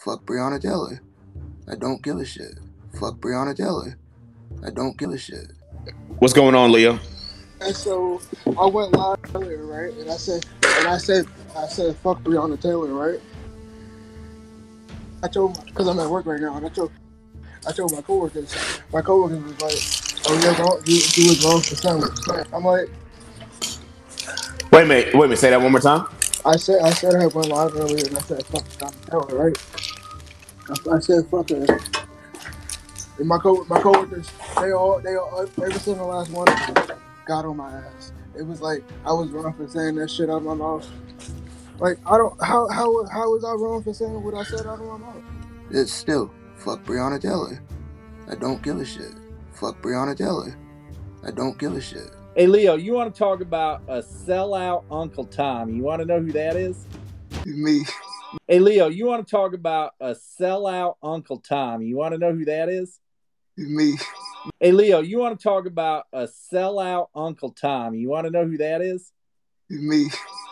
Fuck Breonna Taylor. I don't give a shit. Fuck Breonna Taylor. I don't give a shit. What's going on, Leo? And so I went live earlier, right? And I said, fuck Breonna Taylor, right? I told, because I'm at work right now, and I told my coworkers. My coworkers was like, "Oh, you're wrong. You was wrong for something." I'm like, Wait a minute. Say that one more time. I said I had went live earlier, and I said, fuck Breonna Taylor, right? I said, fuck her. And my coworkers, they all, every single last one got on my ass. It was like I was wrong for saying that shit out of my mouth. Like I don't, how was I wrong for saying what I said out of my mouth? It's still, fuck Breonna Taylor. I don't give a shit. Fuck Breonna Taylor. I don't give a shit. Hey, Leo, you want to talk about a sellout Uncle Tom? You want to know who that is? Me. Hey, Leo, you want to talk about a sellout Uncle Tom? You want to know who that is? Me. Hey, Leo, you want to talk about a sellout Uncle Tom? You want to know who that is? Me.